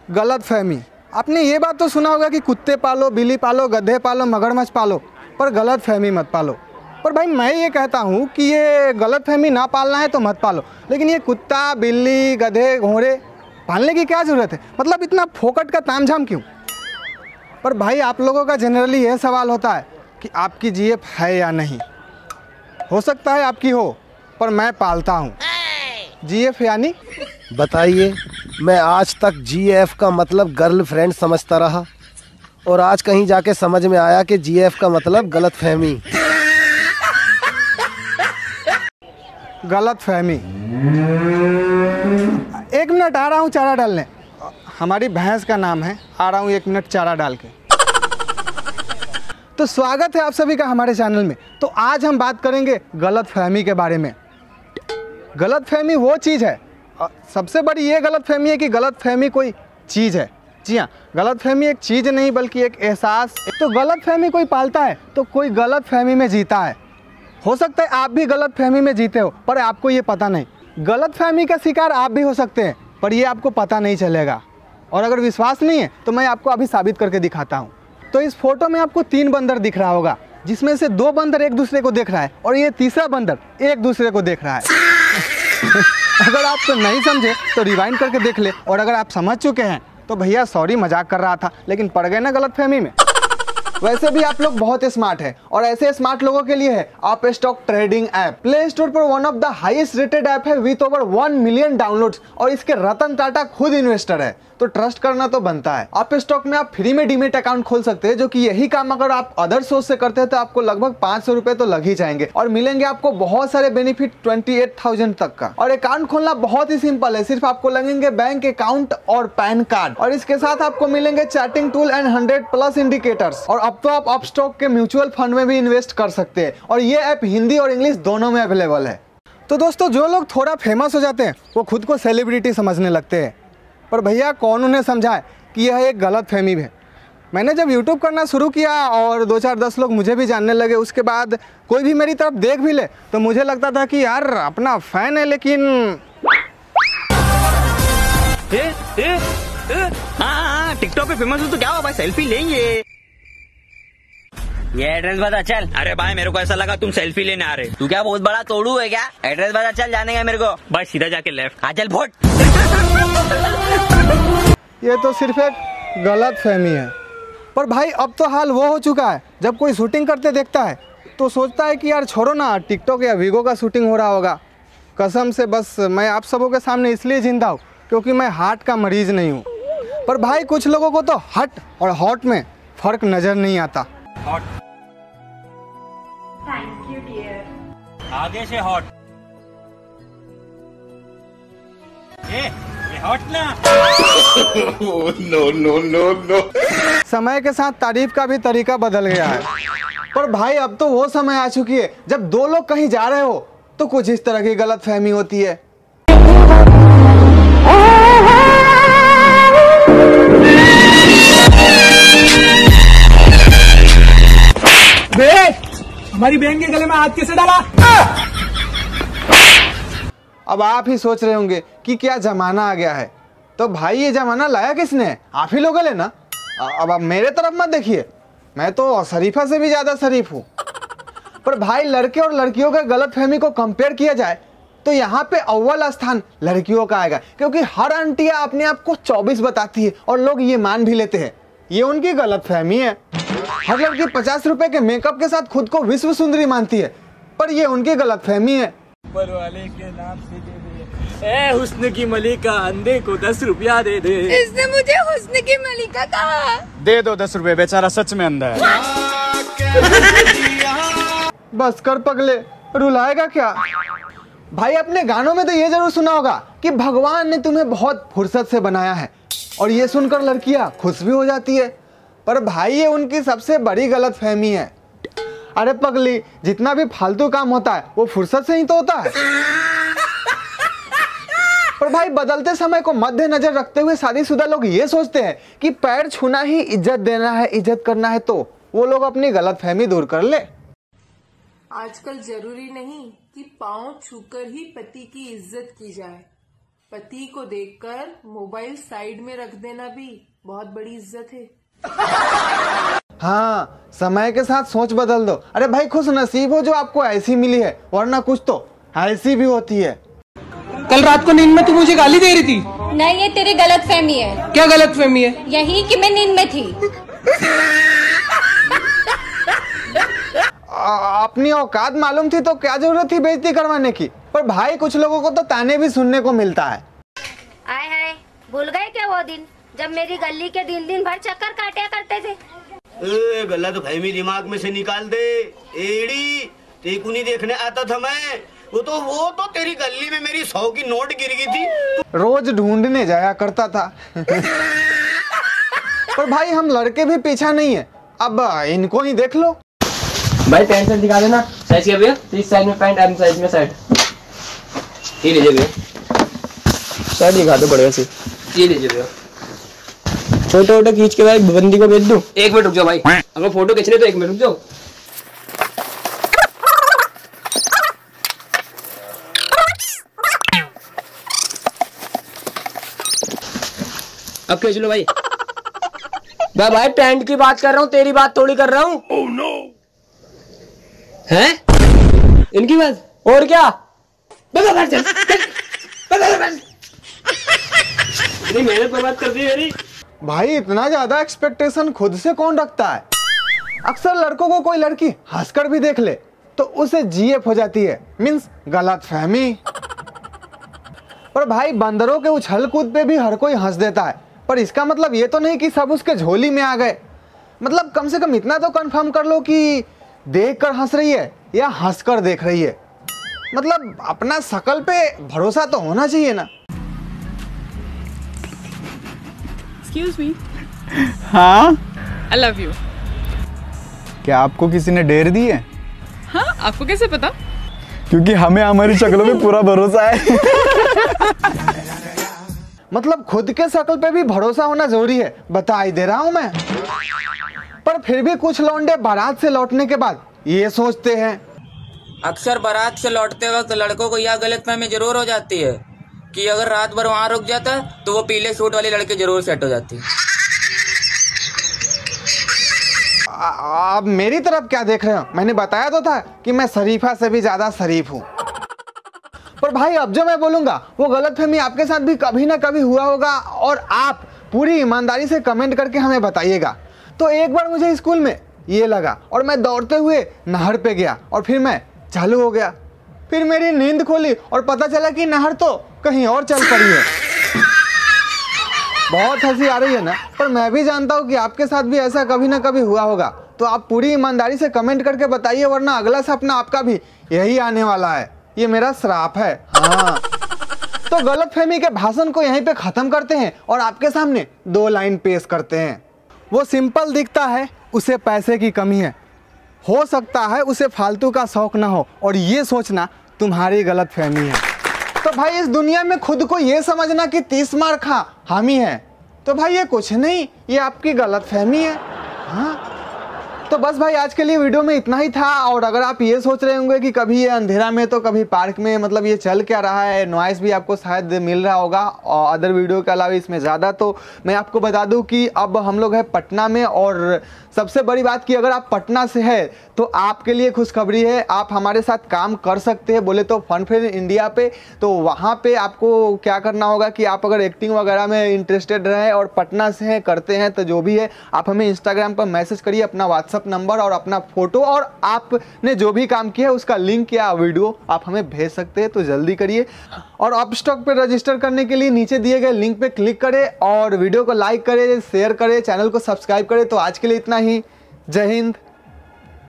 गलतफहमी। आपने ये बात तो सुना होगा कि कुत्ते पालो, बिल्ली पालो, गधे पालो, मगरमच्छ पालो, पर गलतफहमी मत पालो। पर भाई मैं ये कहता हूँ कि ये गलतफहमी ना पालना है तो मत पालो, लेकिन ये कुत्ता, बिल्ली, गधे, घोड़े पालने की क्या ज़रूरत है? मतलब इतना फोकट का तामझाम क्यों? पर भाई आप लोगों का जनरली यह सवाल होता है कि आपकी जीएफ है या नहीं। हो सकता है आपकी हो, पर मैं पालता हूँ। जीएफ यानी? बताइए, मैं आज तक जीएफ का मतलब गर्लफ्रेंड समझता रहा और आज कहीं जाके समझ में आया कि जीएफ का मतलब गलतफहमी। गलतफहमी। एक मिनट, आ रहा हूँ चारा डालने। हमारी भैंस का नाम है, आ रहा हूँ 1 मिनट चारा डाल के। तो स्वागत है आप सभी का हमारे चैनल में। तो आज हम बात करेंगे गलतफहमी के बारे में। गलतफहमी वो चीज़ है, सबसे बड़ी ये गलतफहमी है कि गलतफहमी कोई चीज़ है। जी हाँ, गलतफहमी एक चीज़ नहीं बल्कि एक एहसास। तो गलतफहमी कोई पालता है तो कोई गलतफहमी में जीता है। हो सकता है आप भी गलतफहमी में जीते हो, पर आपको ये पता नहीं। गलतफहमी का शिकार आप भी हो सकते हैं, पर ये आपको पता नहीं चलेगा। और अगर विश्वास नहीं है तो मैं आपको अभी साबित करके दिखाता हूँ। तो इस फोटो में आपको 3 बंदर दिख रहा होगा, जिसमें से 2 बंदर एक दूसरे को देख रहा है और ये तीसरा बंदर एक दूसरे को देख रहा है। अगर आप तो नहीं समझे तो रिवाइंड करके देख ले, और अगर आप समझ चुके हैं तो भैया सॉरी, मजाक कर रहा था, लेकिन पड़ गए ना गलतफहमी में। वैसे भी आप लोग बहुत स्मार्ट हैं, और ऐसे स्मार्ट लोगों के लिए है Upstox trading app. Play Store पर one of the highest rated app है विथ ओवर 1 मिलियन डाउनलोड्स, और इसके रतन टाटा खुद इन्वेस्टर है, तो ट्रस्ट करना तो बनता है। अपस्टॉक में आप फ्री में डीमेट अकाउंट खोल सकते हैं, जो कि यही काम अगर आप अदर सोर्स से करते हैं तो आपको लगभग 500 रुपए तो लग ही जाएंगे, और मिलेंगे आपको बहुत सारे बेनिफिट 28,000 तक का। और अकाउंट खोलना बहुत ही सिंपल है, सिर्फ आपको लगेंगे बैंक अकाउंट और पैन कार्ड, और इसके साथ आपको मिलेंगे चैटिंग टूल एंड 100+ इंडिकेटर्स। और अब तो आप अपस्टॉक के म्यूचुअल फंड में भी इन्वेस्ट कर सकते हैं, और ये ऐप हिंदी और इंग्लिश दोनों में अवेलेबल है। तो दोस्तों, जो लोग थोड़ा फेमस हो जाते हैं वो खुद को सेलिब्रिटी समझने लगते हैं, पर भैया कौन उन्हें समझाए कि यह एक गलतफहमी है। मैंने जब YouTube करना शुरू किया और 2-4-10 लोग मुझे भी जानने लगे, उसके बाद कोई भी मेरी तरफ देख भी ले तो मुझे लगता था कि यार अपना फैन है, लेकिन हाँ, टिकटॉक पे फेमस हो तो क्या हुआ भाई, सेल्फी लेंगे। ये एड्रेस बता चल। अरे भाई मेरे को ऐसा लगा तुम सेल्फी लेने आ रहे। तू क्या बहुत बड़ा तोड़ू है क्या? एड्रेस बता चल, जाने का मेरे को। भाई सीधा जाके लेफ्ट। हाँ चल वोट। ये तो सिर्फ एक गलतफहमी है। पर भाई अब तो हाल वो हो चुका है, जब कोई शूटिंग करते देखता है तो सोचता है कि यार छोड़ो ना, टिकटॉक या वीगो का शूटिंग हो रहा होगा। कसम से बस मैं आप सबों के सामने इसलिए जिंदा हूँ क्योंकि मैं हार्ट का मरीज नहीं हूँ। पर भाई कुछ लोगों को तो हट और हॉट में फर्क नजर नहीं आता। हॉट। Thank you dear. आगे से हॉट। ये हॉट ना। नो। समय के साथ तारीफ का भी तरीका बदल गया है। पर भाई अब तो वो समय आ चुकी है जब 2 लोग कहीं जा रहे हो तो कुछ इस तरह की गलतफहमी होती है। हमारी बहन के गले में हाथ कैसे डाला? अब आप ही सोच रहे होंगे कि क्या जमाना आ गया है। तो भाई ये जमाना लाया किसने? आप ही लोगों ने ना। अब आप मेरे तरफ मत देखिए, मैं तो शरीफा से भी ज्यादा शरीफ हूँ। पर भाई लड़के और लड़कियों के गलतफहमी को कंपेयर किया जाए तो यहाँ पे अव्वल स्थान लड़कियों का आएगा, क्योंकि हर आंटियां अपने आप को 24 बताती है और लोग ये मान भी लेते हैं। ये उनकी गलतफहमी है। हर लड़की 50 रुपए के मेकअप के साथ खुद को विश्व सुंदरी मानती है, पर ये उनकी गलतफहमी है। ऊपर वाले के नाम से दे दे, ए हुस्न की मलिका, अंधे को 10 रुपया दे दे। इसने मुझे हुस्न की मलिका कहा। दे दो 10 रुपए, बेचारा सच में अंधा है। बस कर पगले, रुलाएगा क्या? भाई अपने गानों में तो ये जरूर सुना होगा कि भगवान ने तुम्हें बहुत फुर्सत से बनाया है, और ये सुनकर लड़कियां खुश भी हो जाती है। पर भाई ये उनकी सबसे बड़ी गलतफहमी है। अरे पगली, जितना भी फालतू काम होता है वो फुर्सत से ही तो होता है। पर भाई बदलते समय को मद्देनजर रखते हुए शादीशुदा लोग ये सोचते हैं कि पैर छूना ही इज्जत देना है, इज्जत करना है, तो वो लोग अपनी गलतफहमी दूर कर ले। आजकल जरूरी नहीं कि पाँव छूकर ही पति की इज्जत की जाए, पति को देखकर मोबाइल साइड में रख देना भी बहुत बड़ी इज्जत है। हाँ, समय के साथ सोच बदल दो। अरे भाई खुश नसीब हो जो आपको ऐसी मिली है, वरना कुछ तो ऐसी भी होती है। कल रात को नींद में तू मुझे गाली दे रही थी। नहीं, ये तेरी गलतफहमी है। क्या गलतफहमी है? यही कि मैं नींद में थी। अपनी औकात मालूम थी तो क्या जरूरत थी बेइज्जती करवाने की। पर भाई कुछ लोगों को तो ताने भी सुनने को मिलता है। आए हाय, भूल गए क्या वो दिन जब मेरी गली के दिन भर चक्कर काटा करते थे? गलतफहमी दिमाग में से निकाल दे। एड़ी तेको नहीं देखने आता था मैं। वो तो तेरी गली में मेरी 100 की नोट गिर गई थी, रोज ढूंढने जाया करता था। पर भाई हम लड़के भी पीछा नहीं है, अब इनको ही देख लो। भाई पैंट शर्ट दिखा देना। साइज क्या भैया? 30 साइज में पैंट, एम साइज में शर्ट। ये लीजिए भैया। शर्ट दिखा दो बढ़िया सी। ये लीजिए भैया। फोटो खींच के भाई बंदी को भेज दूं? 1 मिनट रुक जाओ भाई, अगर फोटो खींचने तो 1 मिनट रुक जाओ। अब खींच लो भाई। मैं भाई पैंट की बात कर रहा हूँ, तेरी बात थोड़ी कर रहा हूँ। oh, no. हैं? इनकी बात और क्या? इतनी मेहनत बर्बाद कर दी मेरी। भाई इतना ज्यादा एक्सपेक्टेशन खुद से कौन रखता है? अक्सर लड़कों को कोई लड़की हंसकर भी देख ले तो उसे जीएफ हो जाती है, मीन्स गलतफहमी। पर भाई बंदरों के उछल कूद पे भी हर कोई हंस देता है, पर इसका मतलब ये तो नहीं कि सब उसके झोली में आ गए। मतलब कम से कम इतना तो कंफर्म कर लो कि देख कर हंस रही है या हंस कर देख रही है। मतलब अपना शकल पे भरोसा तो होना चाहिए ना। Excuse me. हाँ, I love you. क्या आपको किसी ने डेर दी है? हाँ, आपको कैसे पता? क्योंकि हमें हमारी शक्लों पे पूरा भरोसा है। मतलब खुद के शकल पे भी भरोसा होना जरूरी है, बता ही दे रहा हूं मैं। पर फिर भी कुछ लौंडे बारात से लौटने के बाद ये सोचते हैं। अक्सर बारात से लौटते वक्त लड़कों को यह गलतफहमी जरूर हो जाती है कि अगर रात भर वहां रुक जाता तो वो पीले सूट वाली लड़की जरूर सेट हो जाती। आप मेरी तरफ क्या देख रहे हो? मैंने बताया तो था कि मैं शरीफा से भी ज्यादा शरीफ हूँ। पर भाई अब जो मैं बोलूंगा वो गलतफहमी आपके साथ भी कभी ना कभी हुआ होगा, और आप पूरी ईमानदारी से कमेंट करके हमें बताइएगा। तो एक बार मुझे स्कूल में ये लगा और मैं दौड़ते हुए नहर पे गया और फिर मैं चालू हो गया। फिर मेरी नींद खोली और पता चला कि नहर तो कहीं और चल पड़ी है। बहुत हंसी आ रही है ना, पर मैं भी जानता हूँ कि आपके साथ भी ऐसा कभी ना कभी हुआ होगा। तो आप पूरी ईमानदारी से कमेंट करके बताइए, वरना अगला सपना आपका भी यही आने वाला है। ये मेरा श्राप है। हाँ, तो गलतफहमी के भाषण को यहीं पे खत्म करते हैं और आपके सामने 2 लाइन पेश करते हैं। वो सिंपल दिखता है, उसे पैसे की कमी है। हो सकता है उसे फालतू का शौक ना हो, और ये सोचना तुम्हारी गलतफहमी है। तो भाई इस दुनिया में खुद को ये समझना कि 30 मार खा हामी है, तो भाई ये कुछ नहीं, ये आपकी गलतफहमी है। हाँ, तो बस भाई आज के लिए वीडियो में इतना ही था। और अगर आप ये सोच रहे होंगे कि कभी ये अंधेरा में तो कभी पार्क में, मतलब ये चल क्या रहा है, नॉइस भी आपको शायद मिल रहा होगा और अदर वीडियो के अलावा इसमें ज़्यादा, तो मैं आपको बता दूं कि अब हम लोग हैं पटना में। और सबसे बड़ी बात कि अगर आप पटना से है तो आपके लिए खुशखबरी है, आप हमारे साथ काम कर सकते हैं। बोले तो फन फेयर इंडिया पे, तो वहाँ पे आपको क्या करना होगा कि आप अगर एक्टिंग वगैरह में इंटरेस्टेड रहे और पटना से हैं, करते हैं, तो जो भी है आप हमें इंस्टाग्राम पर मैसेज करिए अपना व्हाट्सअप नंबर और अपना फोटो, और आपने जो भी काम किया है उसका लिंक या वीडियो आप हमें भेज सकते हैं। तो जल्दी करिए। और अपस्टॉक पे रजिस्टर करने के लिए नीचे दिए गए लिंक पे क्लिक करें और वीडियो को लाइक करें, शेयर करें, चैनल को सब्सक्राइब करें। तो आज के लिए इतना ही। जय हिंद।